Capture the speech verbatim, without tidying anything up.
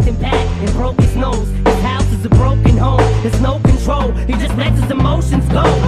and packed and broke his nose. His house is a broken home, there's no control. He just lets his emotions go.